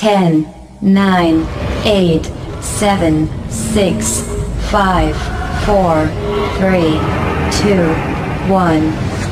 10, 9, 8, 7, 6, 5, 4, 3, 2, 1.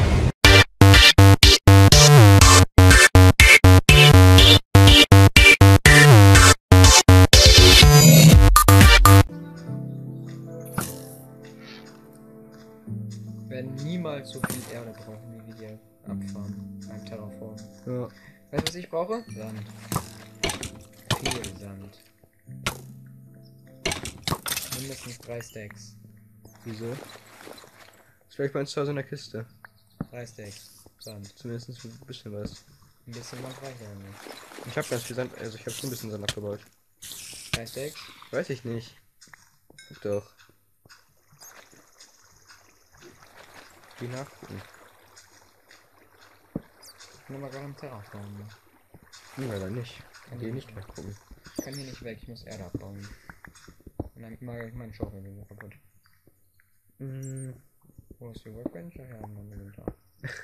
Wir werden niemals so viel Erde brauchen, wie wir hier abfahren beim Terraform. Ja. Weißt du, was ich brauche? Sand. Viel Sand. Mindestens 3 Stacks. Wieso? Ist vielleicht bei uns zu Hause in der Kiste. 3 Stacks. Sand. Zumindest ein bisschen was. Ein bisschen was reicht ja nicht. Ich habe ganz viel Sand, also ich habe schon ein bisschen Sand abgebaut. 3 Stacks? Weiß ich nicht. Guck doch. Wie nachgucken. Ich bin aber gerade im Terraform. Leider nicht. Kann Geh ich nicht nachgucken. Ich kann hier nicht weg, ich muss Erde abbauen. Und dann mache ich meinen Schaufel wieder kaputt. Wo ist die Workbench? Ach ja, in meinem Inventar.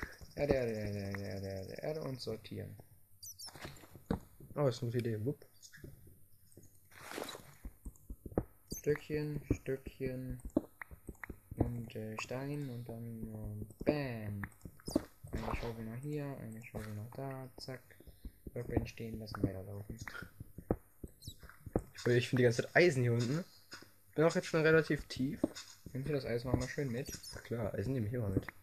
Erde und sortieren. Oh, ist eine gute Idee. Wupp. Stückchen, Stückchen und Stein und dann bam. Eine Schaufel noch hier, eine Schaufel noch da, zack. Workbench stehen lassen, weiterlaufen. Ich finde die ganze Zeit Eisen hier unten. Bin auch jetzt schon relativ tief. Nimmst du das Eis mal schön mit? Na klar, Eisen nehme ich immer mit.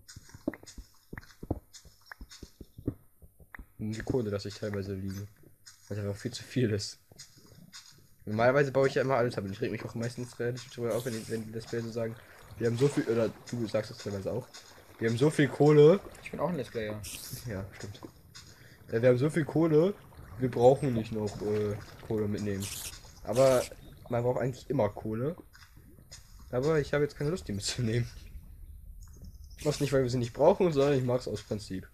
Und die Kohle lasse ich teilweise liegen. Weil einfach viel zu viel ist. Normalerweise baue ich ja immer alles ab und ich reg mich auch meistens relativ darüber auf, wenn die Let's Player so sagen, wir haben so viel, oder du sagst es teilweise auch, wir haben so viel Kohle. Ich bin auch ein Let's Player. Ja, stimmt. Ja, wir haben so viel Kohle, wir brauchen nicht noch Kohle mitnehmen. Aber man braucht eigentlich immer Kohle. Aber ich habe jetzt keine Lust, die mitzunehmen. Was nicht, weil wir sie nicht brauchen, sondern ich mag es aus Prinzip.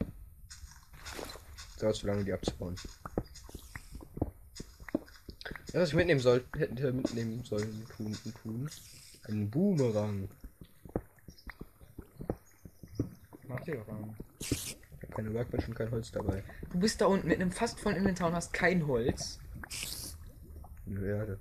Dauert zu lange, die abzubauen. Ja, was ich mitnehmen soll, hätte mitnehmen sollen, tun. Ein Boomerang. Mach dir doch an. Ich habe keine Workbench und kein Holz dabei. Du bist da unten mit einem fast vollen Inventar und hast kein Holz. Nur Erde.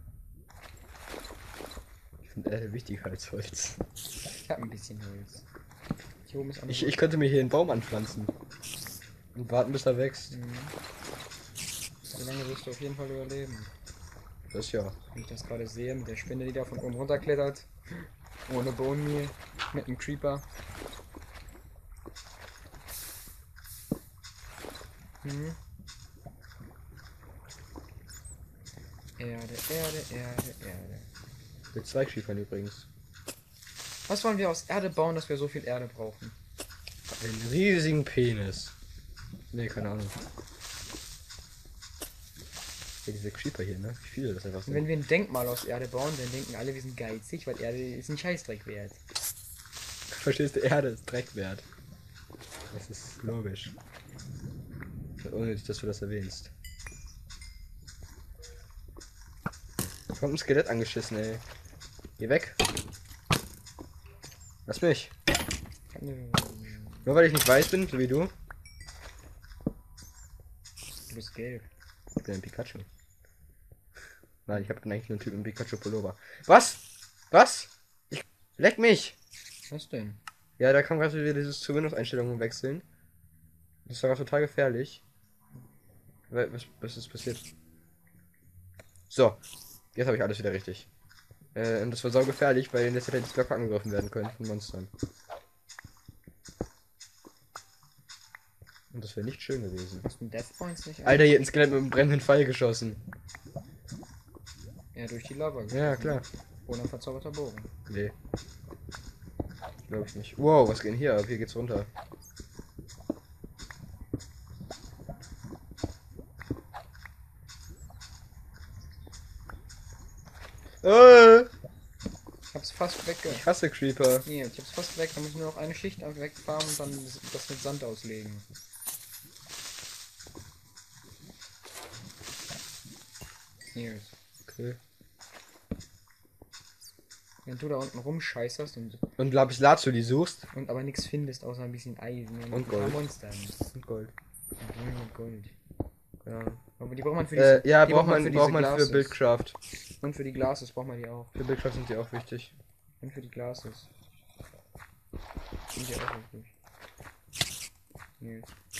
Ich finde Erde wichtiger als Holz. Ich hab ein bisschen Holz. Hier oben ist Ich könnte mir hier einen Baum anpflanzen. Und warten, bis er wächst. So lange wirst du auf jeden Fall überleben. Das ja. Wie ich das gerade sehe, mit der Spinne, die da von oben runterklettert. Ohne Bone Meal. Mit einem Creeper. Erde. Mit 2 Schiefern übrigens. Was wollen wir aus Erde bauen, dass wir so viel Erde brauchen? Einen riesigen Penis. Ne, keine Ahnung. Ja, diese Creeper hier, ne? Wie viele das einfach Und sind. wenn wir ein Denkmal aus Erde bauen, dann denken alle, wir sind geizig, weil Erde ist ein Scheißdreck wert. Verstehst du, Erde ist Dreck wert. Das ist logisch. Unnötig, dass du das erwähnst. Da kommt ein Skelett angeschissen, ey. Geh weg. Lass mich. Nur weil ich nicht weiß bin, so wie du. Du bist gelb. Ich bin ein Pikachu. Nein, ich habe eigentlich nur einen Typ im Pikachu Pullover. Was? Was? Leck mich! Was denn? Ja, da kann gerade wieder dieses zu Windows-Einstellungen wechseln. Das war total gefährlich. Was ist passiert? So. Jetzt habe ich alles wieder richtig. Und das war sau gefährlich, weil in der Zeit hätte ich locker angegriffen werden können von Monstern. Und das wäre nicht schön gewesen. Hast du Death Points nicht? Alter, hier hat ein Skelett mit einem brennenden Pfeil geschossen. Ja, durch die Lava. Ja, klar. Ohne ein verzauberter Bogen. Nee. Glaube ich nicht. Wow, was geht denn hier ab? Hier geht's runter. Ich hab's fast weg. Ich hasse Creeper. Nee, ich hab's fast weg. Da muss ich nur noch eine Schicht wegfahren und dann das mit Sand auslegen. Nils. Okay. Wenn du da unten rumscheißerst Und Lapis Lazuli suchst. und aber nichts findest, außer ein bisschen Eisen Und ein paar Gold. Monstern. Und Gold. Und Gold. Ja. Aber die braucht man für Ja, die braucht man diese für Glasses. Buildcraft. Und für die Glases braucht man die auch. Für Buildcraft sind die auch wichtig. Und für die Glases. Sind die auch wichtig. Nee.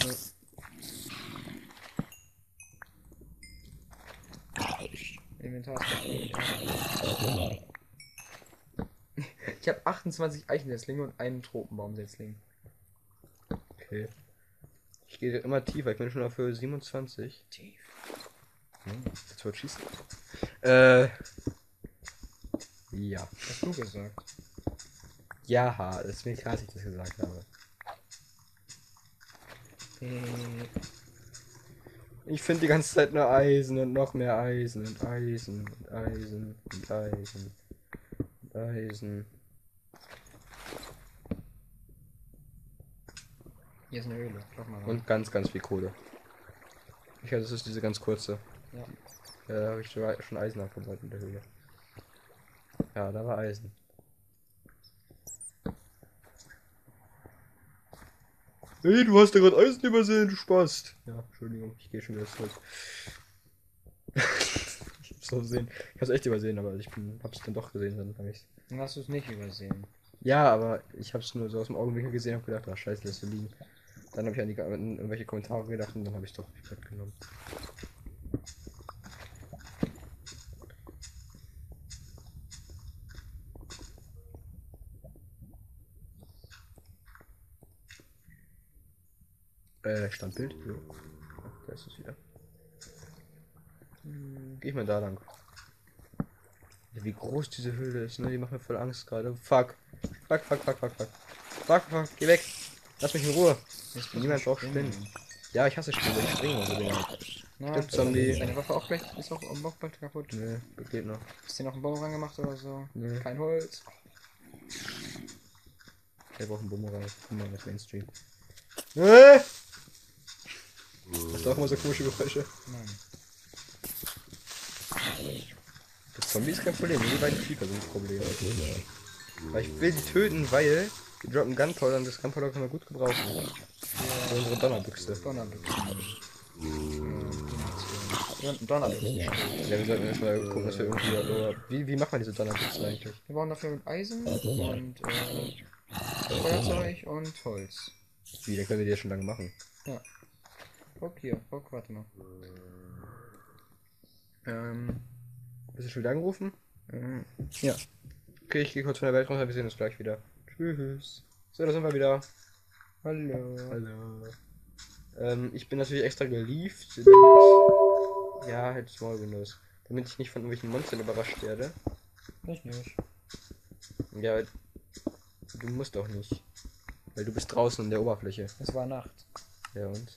Inventar ist Ich habe 28 Eichensetzlinge und einen Tropenbaumsetzling. Okay. Ich gehe immer tiefer, ich bin schon auf Höhe 27. Tief. Jetzt wird schießen. Ja. Hast du gesagt? Ja, das ist mir klar, dass ich das gesagt habe. Ich finde die ganze Zeit nur Eisen und noch mehr Eisen und Eisen und Eisen und Eisen und Eisen. Hier ist eine Höhle. Schau mal rein. Und ganz, ganz viel Kohle. Ich glaube, das ist diese ganz kurze. Ja. Da habe ich schon Eisen abgebaut in der Höhle. Ja, da war Eisen. Hey, du hast ja gerade Eisen übersehen, du Spast. Ja, Entschuldigung, ich gehe schon wieder zurück. Ich hab's so gesehen. Ich hab's echt übersehen, aber hab's dann doch gesehen, dann hab ich's. Dann hast du es nicht übersehen. Ja, aber ich hab's nur so aus dem Augenwinkel gesehen und hab gedacht, ach scheiße, lässt du liegen. Dann habe ich an irgendwelche Kommentare gedacht und dann habe ich doch mitgenommen. Standbild. Jo. Da ist es wieder. Geh ich mal da lang. Ja, wie groß diese Höhle ist, ne? Die macht mir voll Angst gerade. Fuck. Fuck, fuck, fuck, fuck, fuck. Fuck, fuck, geh weg. Lass mich in Ruhe. Niemand braucht Spinnen. Ja, ich hasse Spinnen, ich springe immer so Dinger. Stimmt, Zombie. Ist deine Waffe auch gleich? Ist auch bald kaputt? Ne, geht noch. Ist dir noch ein Baum rangemacht oder so? Nee. Kein Holz. Der braucht einen Bumerang. Bumerang ist Mainstream. Das auch immer so komische Geräusche. Nein. Das Zombie ist kein Problem, nur die beiden Creeper sind das Problem. Weil ich will die töten, weil die droppen Gunpowder und das Gunpowder können wir gut gebrauchen. Für unsere Donnerbüchse. Donnerbüchse. Ja, wir sollten erstmal gucken, dass wir irgendwie. Wie macht man diese Donnerbüchse eigentlich? Wir bauen dafür mit Eisen und Feuerzeug und Holz. Wie, da können wir die ja schon lange machen. Ja. Guck hier, guck, warte mal. Bist du schon wieder angerufen? Ja. Okay, ich gehe kurz von der Welt runter, wir sehen uns gleich wieder. Tschüss. So, da sind wir wieder. Hallo. Hallo. Ich bin natürlich extra gelieft, damit. Ja, halt Small Windows. Damit ich nicht von irgendwelchen Monstern überrascht werde. Ich nicht. Ja, du musst auch nicht. Weil du bist draußen in der Oberfläche. Es war Nacht. Ja und?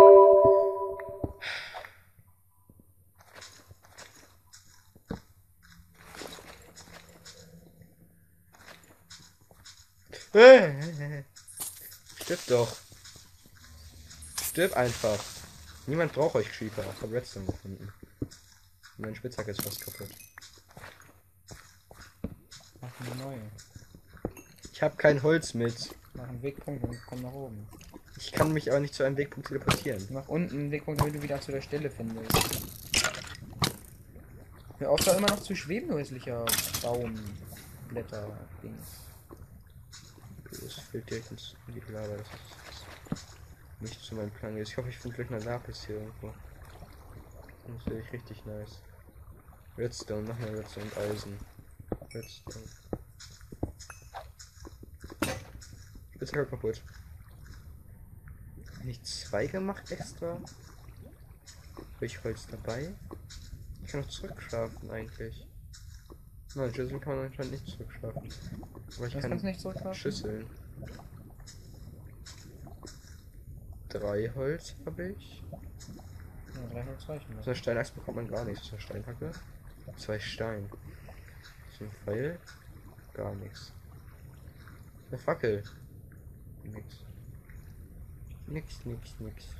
Stirb doch. Stirb einfach. Niemand braucht euch, Creeper. Ich habe Redstone gefunden. Mein Spitzhacke ist fast kaputt. Mach eine neue. Ich habe kein Holz mit. Mach einen Wegpunkt und komm nach oben. Ich kann mich aber nicht zu einem Wegpunkt teleportieren. Mach unten einen Wegpunkt, damit du wieder zu der Stelle findest. Hör auf, da immer noch zu schweben, du hässlicher Baumblätter-Ding. Das fehlt direkt ins in die Lava. Das ist nicht zu meinem Plan. Ich hoffe, ich finde gleich eine Lapis hier irgendwo. Das wäre richtig nice. Redstone, noch mehr Redstone und Eisen. Redstone. Spitzhacke kaputt. Nicht zwei gemacht extra? Habe ich Holz dabei? Ich kann noch zurückschlafen eigentlich. Nein, Schüsseln kann man anscheinend nicht zurückschlafen. Aber ich Das kann kannst du nicht zurückwerfen? Schüsseln. 3 Holz habe ich. Ja, 3 Holz reichen. Aus einer Steinachse bekommt man gar nichts. Aus einer Steinhacke 2 Stein. So ein Pfeil. Gar nichts. Eine Fackel. Nix. Nix.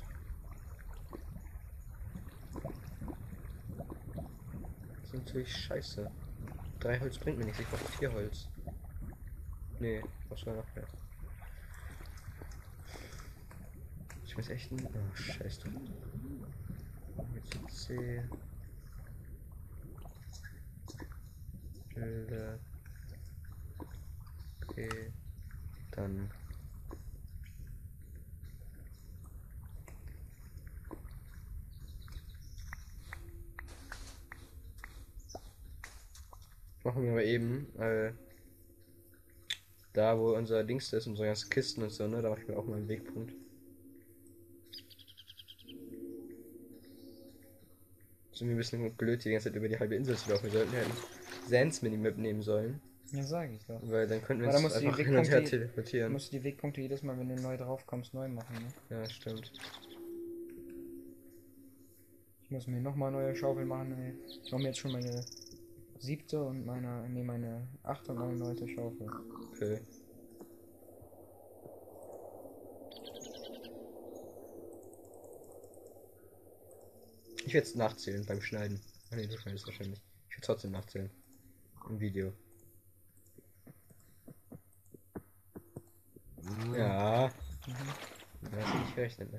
Das ist natürlich scheiße. 3 Holz bringt mir nichts, ich brauche 4 Holz. Nee, was war noch mehr? Ich muss echt ein. Oh, scheiße. Jetzt C. Tilde. P. Dann. Machen wir mal eben, da wo unser Dings ist, unsere ganzen Kisten und so, ne, da mache ich mir auch mal einen Wegpunkt. Sind wir ein bisschen blöd, die ganze Zeit über die halbe Insel zu laufen. Wir sollten halt Sans Minimap nehmen sollen, Ja, sag ich doch. weil dann könnten wir Aber da uns musst du die einfach hin und her Wegpunkte- Du teleportieren. musst die Wegpunkte jedes Mal, wenn du neu drauf kommst, neu machen, ne? Ja, stimmt. Ich muss mir nochmal neue Schaufel machen, ey. Ich mache mir jetzt schon meine 7. und meine 8. und meine 9. Schaufel. Okay. Ich werde es nachzählen beim Schneiden. Ah ne, du schneidest wahrscheinlich. Ich werde trotzdem nachzählen. Im Video. Ja. Da hast du nicht gerechnet, ne?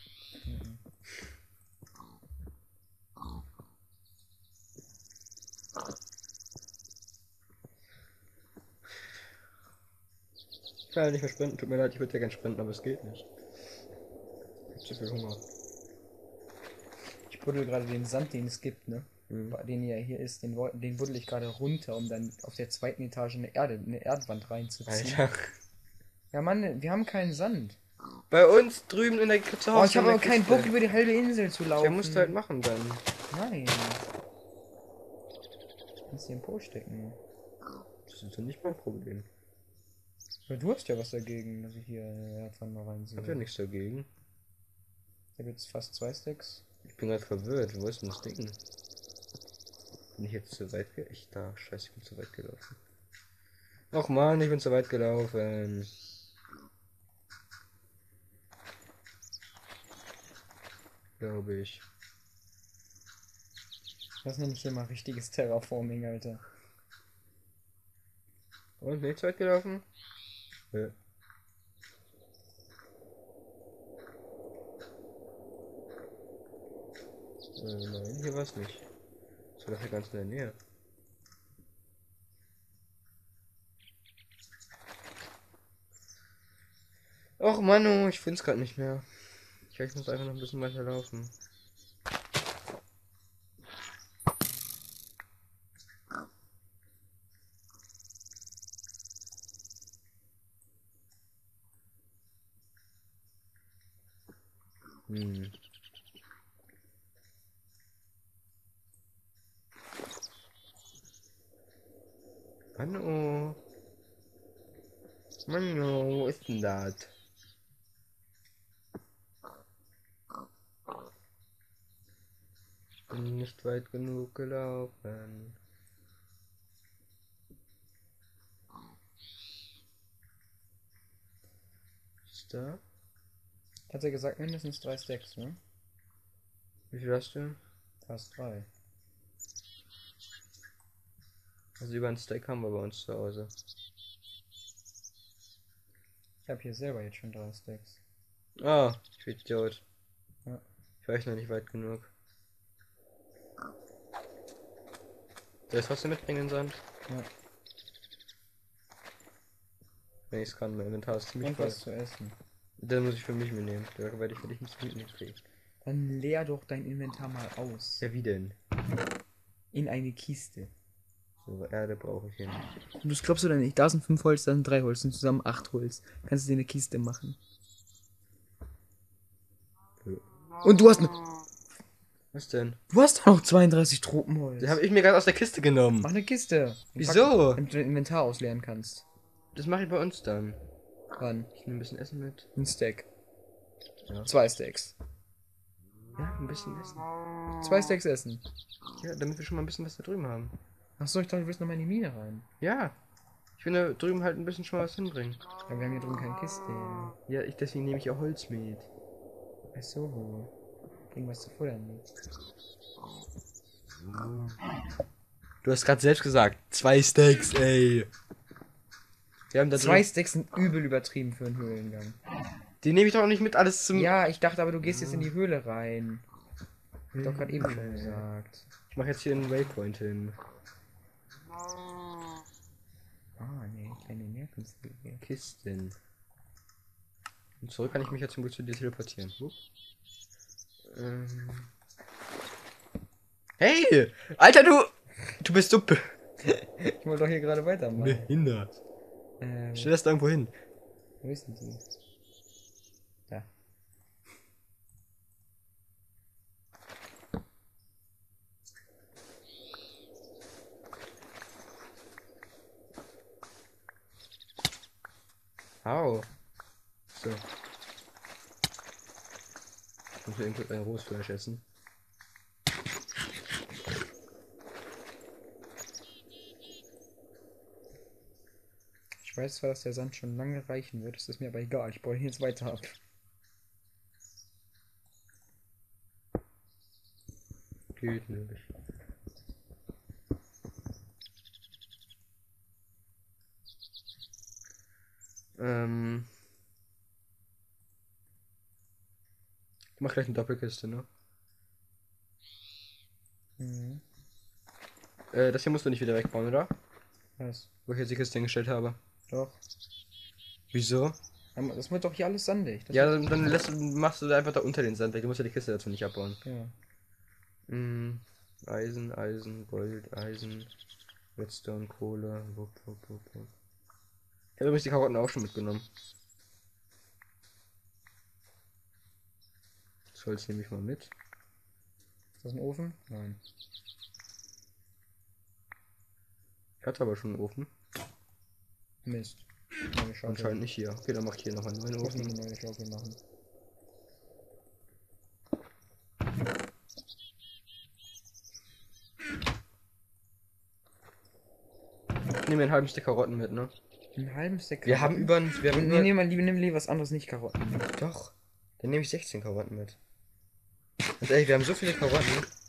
Ich kann ja nicht mehr sprinten. Tut mir leid, ich würde ja gerne sprinten, aber es geht nicht. Ich hab zu viel Hunger. Ich buddel gerade den Sand, den es gibt, ne? Mhm. Den ja hier ist, den buddel ich gerade runter, um dann auf der 2. Etage eine Erdwand reinzuziehen. Alter. Ja, Mann, wir haben keinen Sand. Bei uns drüben in der zu Oh, Hause ich habe in aber der keinen Kiste. Bock, über die halbe Insel zu laufen. Der musst du halt machen dann. Nein. Kannst dir im Po stecken. Das ist doch nicht mein Problem. Weil du hast ja was dagegen, dass ich hier Erdwand mal Ich reinsehe. hab ja nichts dagegen. Ich habe jetzt fast 2 Stacks. Ich bin gerade verwirrt. Wo ist denn das Ding? Bin ich jetzt zu weit gelaufen? Ich da. Scheiße, ich bin zu weit gelaufen. Och man, ich bin zu weit gelaufen. Glaube ich. Das nenne ich hier mal richtiges Terraforming, Alter. Und nicht zu weit gelaufen? Ja. Nein, hier war es nicht. Das war doch hier ganz in der Nähe. Och Manu, ich find's gerade nicht mehr. Ich muss einfach noch ein bisschen weiter laufen. Hm. Manu. Manu, wo ist denn das? Ich bin nicht weit genug gelaufen. Ist da? Hat er gesagt, mindestens 3 Stacks, ne? Wie viel hast du? Fast 3. Also über einen Stack haben wir bei uns zu Hause. Ich habe hier selber jetzt schon 3 Stacks. Ah, ich bin Idiot. Ja. Ich war echt noch nicht weit genug. Soll ich trotzdem mitbringen in den Sand? Ja. Wenn ich es kann, mein Inventar ist ziemlich Und voll. was zu essen. Den muss ich für mich mitnehmen. Da werde ich für dich nicht mitnehmen kriegen. Dann leer doch dein Inventar mal aus. Ja, wie denn? In eine Kiste. So, Erde brauche ich hier nicht. Und das glaubst du denn nicht? Da sind 5 Holz, da sind 3 Holz und zusammen 8 Holz. Kannst du dir eine Kiste machen. Ja. Und du hast Was denn? Du hast doch noch 32 Tropenholz. Das habe ich mir gerade aus der Kiste genommen. Mach eine Kiste. Wieso? Damit du dein Inventar ausleeren kannst. Das mache ich bei uns dann. Wann? Ich nehme ein bisschen Essen mit. Ein Stack. Ja. 2 Stacks. Ja, ein bisschen Essen. 2 Stacks essen. Ja, damit wir schon mal ein bisschen was da drüben haben. Achso, ich dachte, du willst noch mal in die Mine rein. Ja. Ich will da drüben halt ein bisschen schon mal was hinbringen. Aber wir haben hier drüben keine Kiste. Ja, deswegen nehme ich ja Holz mit. Achso. Irgendwas zu futtern. Du hast gerade selbst gesagt, 2 Stacks, ey. Wir haben da 2 Stacks sind übel übertrieben für einen Höhlengang. Die nehme ich doch auch nicht mit alles zum... Ja, ich dachte aber, du gehst jetzt in die Höhle rein. Hab ich doch gerade eben schon gesagt. Ich mache jetzt hier einen Waypoint hin. Ah, nee, keine Nervensäge. Kisten. Und zurück kann ich mich ja zum Glück zu dir teleportieren. Hey! Alter, du bist so Ich wollte doch hier gerade weitermachen. behindert. Stell das da irgendwo hin. Wo ist denn sie? Da. Au. So. Ich muss mir irgendwo ein rohes Fleisch essen. Ich weiß zwar, dass der Sand schon lange reichen wird, es ist mir aber egal, ich baue ihn jetzt weiter ab. Geht nicht. Ich mach gleich eine Doppelkiste, ne? Mhm. Das hier musst du nicht wieder wegbauen, oder? Was? Wo ich jetzt die Kiste hingestellt habe. Doch. Wieso? Aber das wird doch hier alles sandig. Das Ja, machst du da einfach da unter den Sand weg. Du musst ja die Kiste dazu nicht abbauen. ja. Eisen, Gold, Eisen, Redstone, Kohle. Wupp. Ich habe übrigens die Karotten auch schon mitgenommen. Das Holz nehme ich mal mit. Ist das ein Ofen? Nein. Ich hatte aber schon einen Ofen. Mist. Neue Schaufel. Anscheinend nicht hier. Okay, dann mach ich hier noch einen neuen Ich muss mir Ofen. eine neue Schaufel machen. Ich nehme einen halben Stick Karotten mit, ne? Einen halben Stack Wir haben Karotten? über... Wir haben Nee, über nimm lieber was anderes, nicht Karotten. doch. Dann nehme ich 16 Karotten mit. Ganz ehrlich, wir haben so viele Karotten.